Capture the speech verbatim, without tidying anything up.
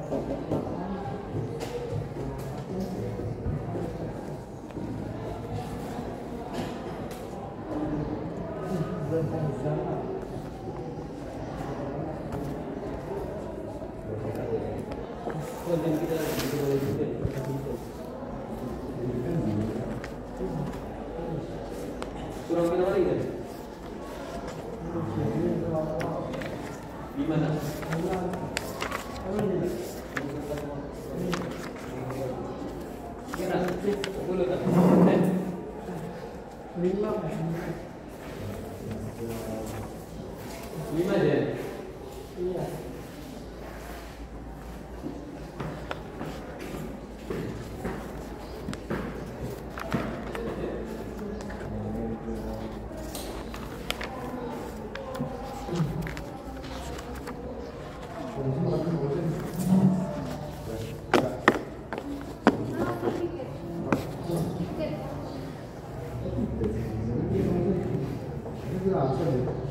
Konten kita kurang berapa lagi kan? Di mana? Kira sepuluh kan? Lima. Lima je. Iya. Ini